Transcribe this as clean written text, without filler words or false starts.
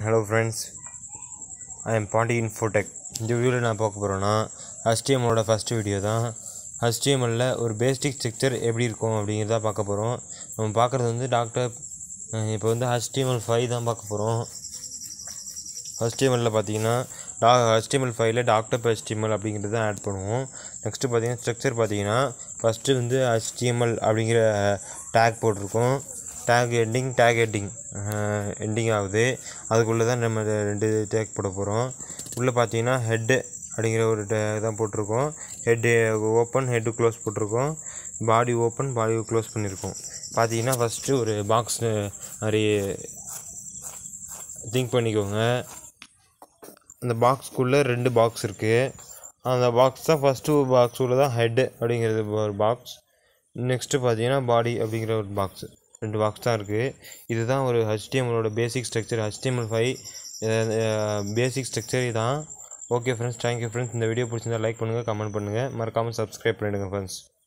Hello friends, I am Ponti Infotech. இந்த வீடியோவில் நான் பார்க்க போகிறோன்னா HTML ஃபஸ்ட்டு வீடியோ தான். HTML ஒரு பேசிக் ஸ்ட்ரக்சர் எப்படி இருக்கும் அப்படிங்கிறத பார்க்க போகிறோம். நம்ம பார்க்குறது வந்து இப்போ வந்து HTML5 தான் பார்க்க போகிறோம். HTML பார்த்தீங்கன்னா HTML5 டாக்டர்.html அப்படிங்கிறத ஆட் பண்ணுவோம். நெக்ஸ்ட்டு பார்த்தீங்கன்னா ஸ்ட்ரக்சர் பார்த்தீங்கன்னா ஃபஸ்ட்டு வந்து HTML அப்படிங்கிற டேக் போட்டிருக்கோம். டேக் எண்டிங் ஆகுது. அதுக்குள்ளே தான் நம்ம ரெண்டு டேக் போட போகிறோம். உள்ளே பார்த்தீங்கன்னா ஹெட்டு அப்படிங்கிற ஒரு டேக் தான் போட்டிருக்கோம். ஹெட்டு ஓப்பன் ஹெட்டு க்ளோஸ் போட்டிருக்கோம். பாடி ஓப்பன் பாடி க்ளோஸ் பண்ணியிருக்கோம். பார்த்தீங்கன்னா ஃபஸ்ட்டு ஒரு பாக்ஸ் மாதிரி திங்க் பண்ணிக்கோங்க. அந்த பாக்ஸ்க்குள்ளே ரெண்டு பாக்ஸ் இருக்குது. அந்த பாக்ஸ் தான் ஃபஸ்ட்டு பாக்ஸுக்குள்ளே தான் ஹெட்டு அப்படிங்கிறது ஒரு பாக்ஸ். நெக்ஸ்ட்டு பார்த்தீங்கன்னா பாடி அப்படிங்கிற ஒரு பாக்ஸு. ரெண்டு பாக்ஸ் தான் இருக்குது. இதுதான் ஒரு HTML basic structure. HTML5 basic structure இதுதான். Okay friends, thank you friends. இந்த வீடியோ பிடிச்சிருந்தா லைக் பண்ணுங்கள், கமெண்ட் பண்ணுங்கள், மறக்காமல் சப்ஸ்கிரைப் பண்ணிவிடுங்க ஃப்ரெண்ட்ஸ்.